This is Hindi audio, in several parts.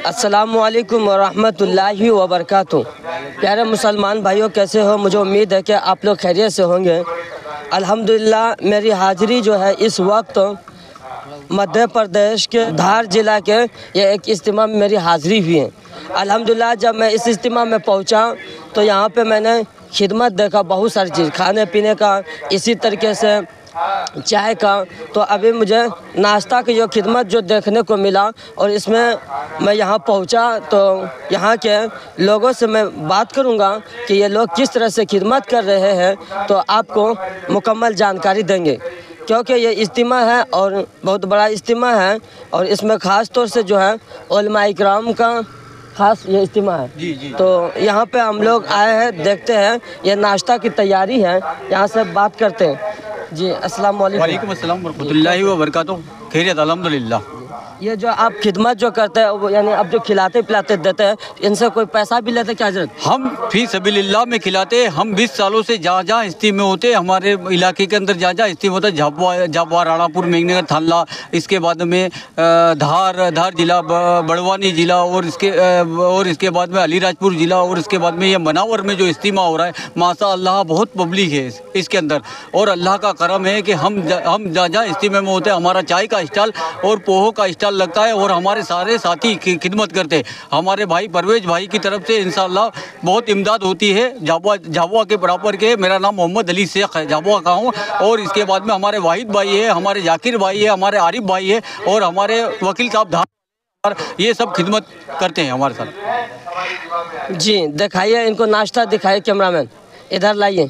अस्सलामुअलैकुम वरहमतुल्लाहि वबरकातुहू। प्यारे मुसलमान भाइयों, कैसे हो? मुझे उम्मीद है कि आप लोग खैरियत से होंगे। अल्हम्दुलिल्लाह मेरी हाज़िरी जो है इस वक्त मध्य प्रदेश के धार ज़िला के ये एक इज्तिमा में मेरी हाज़िरी हुई है। अल्हम्दुलिल्लाह जब मैं इस इज्तिमा में पहुंचा तो यहाँ पे मैंने खिदमत देखा, बहुत सारी चीज़ खाने पीने का, इसी तरीके से चाय का। तो अभी मुझे नाश्ता की जो खिदमत जो देखने को मिला और इसमें मैं यहाँ पहुँचा तो यहाँ के लोगों से मैं बात करूँगा कि ये लोग किस तरह से खिदमत कर रहे हैं, तो आपको मुकम्मल जानकारी देंगे। क्योंकि ये इज्तिमा है और बहुत बड़ा इज्तिमा है और इसमें ख़ास तौर से जो है उलमा इकराम का ख़ास ये इज्तिमा है। जी। तो यहाँ पे हम लोग आए हैं, देखते हैं ये नाश्ता की तैयारी है, यहाँ से बात करते हैं। जी अस्सलाम वालेकुम। अस्सलाम वरहमतुल्लाहि व बरकातुहू। खैरियत अल्हम्दुलिल्लाह। ये जो आप खिदमत जो करते हैं वो यानी आप जो खिलाते पिलाते देते हैं, इनसे कोई पैसा भी लेते क्या जरूरत? हम फी सबीलिल्लाह में खिलाते हैं। हम 20 सालों से जहाँ जहाँ इज्तिमा होते हमारे इलाके के अंदर, जहाँ जहाँ इज्तिमा होता है, झाबुआ राणापुर, मेघनगर, थानला, इसके बाद में धार जिला, बड़वानी जिला और इसके बाद में अलीराजपुर जिला और इसके बाद में ये मनावर में जो इज्तिमा हो रहा है, माशाअल्लाह बहुत पब्लिक है इसके अंदर। और अल्लाह का करम है कि हम जहाँ जहाँ इज्तिमा में होते हैं हमारा चाय का स्टॉल और पोहो का स्टॉल लगता है और हमारे सारे साथी खिदमत करते हैं। हमारे भाई परवेज भाई की तरफ से इंशाअल्लाह बहुत इमदाद होती है। झाबुआ के बराबर के, मेरा नाम मोहम्मद अली शेख है, झाबुआ का हूँ। और इसके बाद में हमारे वाहिद भाई है, हमारे जाकिर भाई है, हमारे आरिफ भाई है और हमारे वकील साहब धार, ये सब खिदमत करते हैं हमारे साथ। जी दिखाइए इनको नाश्ता, दिखाइए कैमरामैन, इधर लाइए।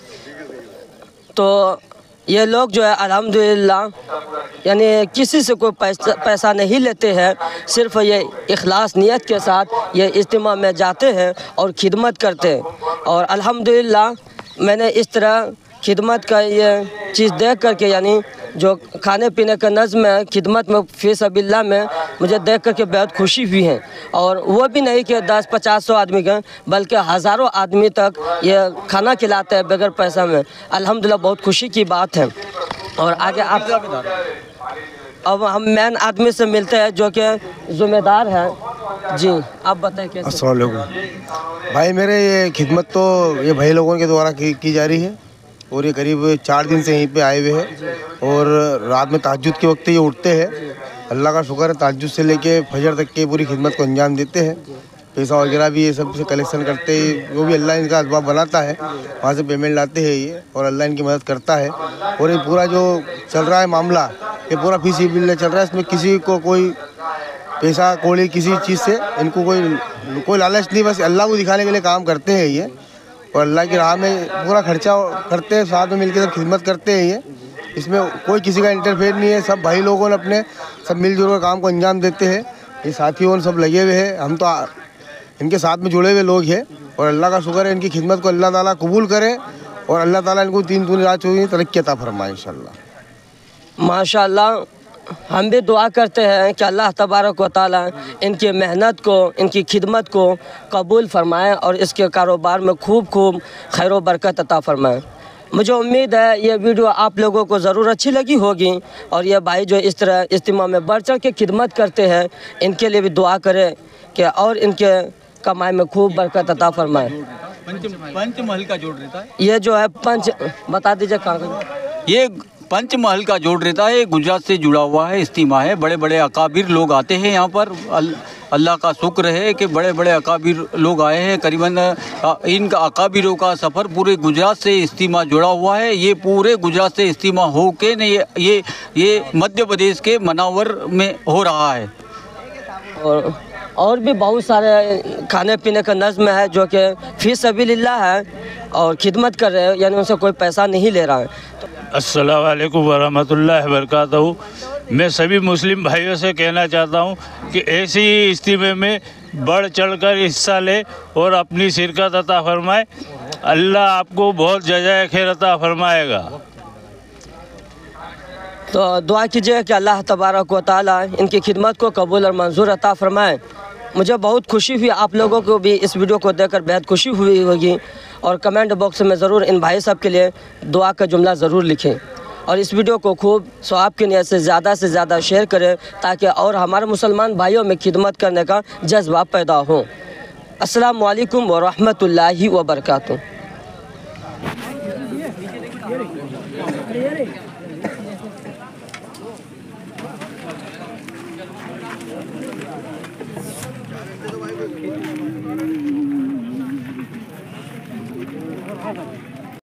तो ये लोग जो है अल्हम्दुलिल्लाह यानी किसी से कोई पैसा नहीं लेते हैं, सिर्फ ये इखलास नियत के साथ ये इज्तिमा में जाते हैं और खिदमत करते हैं। और अल्हम्दुलिल्लाह मैंने इस तरह खिदमत का ये चीज़ देख करके यानी जो खाने पीने का नज़्म है खिदमत में फी सबिल्लाह में, मुझे देख करके बहुत खुशी हुई है। और वो भी नहीं कि 10-50-100 आदमी का, बल्कि हज़ारों आदमी तक ये खाना खिलाते हैं बगैर पैसा में। अल्हम्दुलिल्लाह बहुत खुशी की बात है। और आगे आप अब हम मेन आदमी से मिलते हैं जो कि ज़िम्मेदार है। जी आप बताएं कैसे? अस्सलाम वालेकुम भाई, मेरे ये खिदमत तो ये भाई लोगों के द्वारा की जा रही है और ये करीब 4 दिन से यहीं पे आए हुए हैं। और रात में तहज्जुद के वक्त ये उठते हैं, अल्लाह का शुक्र है, तहज्जुद से लेके फजर तक के पूरी खिदमत को अंजाम देते हैं। पैसा वगैरह भी ये सब से कलेक्शन करते हैं, जो भी अल्लाह इनका असबाब बनाता है वहाँ से पेमेंट लाते हैं ये, और अल्लाह इनकी मदद करता है। और ये पूरा जो चल रहा है मामला, ये पूरा फी सबिलिल्लाह चल रहा है। इसमें किसी को कोई पैसा कौड़ी किसी चीज़ से इनको कोई लालच नहीं, बस अल्लाह को दिखाने के लिए काम करते हैं ये। और अल्लाह की राह में पूरा खर्चा करते हैं, साथ में मिलकर सब खिदमत करते हैं ये। इसमें कोई किसी का इंटरफेयर नहीं है, सब भाई लोगों ने अपने सब मिलजुल कर काम को अंजाम देते हैं। ये साथियों सब लगे हुए हैं, हम तो इनके साथ में जुड़े हुए लोग हैं। और अल्लाह का शुक्र है, इनकी खिदमत को अल्लाह ताला कबूल करे और अल्लाह ताला इनको 3 दूनी रात चौगुनी तरक्की अता फरमाए इंशाअल्लाह। माशाअल्लाह हम भी दुआ करते हैं कि अल्लाह तबारक व तआला इनकी मेहनत को, इनकी खिदमत को कबूल फरमाए और इसके कारोबार में खूब खैर व बरकत अता फरमाए। मुझे उम्मीद है ये वीडियो आप लोगों को ज़रूर अच्छी लगी होगी और ये भाई जो इस तरह इज्तिमा में बढ़ चढ़ के खिदमत करते हैं, इनके लिए भी दुआ करें कि और इनके कमाई में खूब बरकत अता फरमाए। पंचमहल का जोड़ रहता है ये जो है बता दीजिए कहाँ? ये पंचमहल का जोड़ रहता है, गुजरात से जुड़ा हुआ है इज्तिमा है। बड़े बड़े अकाबिर लोग आते हैं यहाँ पर। अल्लाह का शुक्र है कि बड़े बड़े अकाबिर लोग आए हैं। करीबन इनका अकाबिरों का सफ़र पूरे गुजरात से इज्तिमा जुड़ा हुआ है। ये पूरे गुजरात से इज्तिमा हो के ने ये मध्य प्रदेश के मनावर में हो रहा है। और भी बहुत सारे खाने पीने का नज़्म है जो कि फी सबिलिल्लाह है और खिदमत कर रहे हैं, यानी उनसे कोई पैसा नहीं ले रहा है। अस्सलाम वालेकुम वरहमतुल्लाहि वबरकातुहू। मैं सभी मुस्लिम भाइयों से कहना चाहता हूँ कि ऐसी ही इज्तिमे में बढ़ चढ़कर हिस्सा ले और अपनी शिरकत अता फरमाए। अल्लाह आपको बहुत जज़ाए खैर अता फरमाएगा। तो दुआ कीजिए कि अल्लाह तबारक व तआला इनकी खिदमत को कबूल और मंजूर अता फरमाए। मुझे बहुत खुशी हुई, आप लोगों को भी इस वीडियो को देखकर बेहद खुशी हुई होगी। और कमेंट बॉक्स में ज़रूर इन भाई साहब के लिए दुआ का जुमला ज़रूर लिखें। और इस वीडियो को खूब सवाब की नियत से ज़्यादा शेयर करें ताकि और हमारे मुसलमान भाइयों में खिदमत करने का जज्बा पैदा हो। अस्सलामु अलैकुम व रहमतुल्लाहि व बरकातुहू।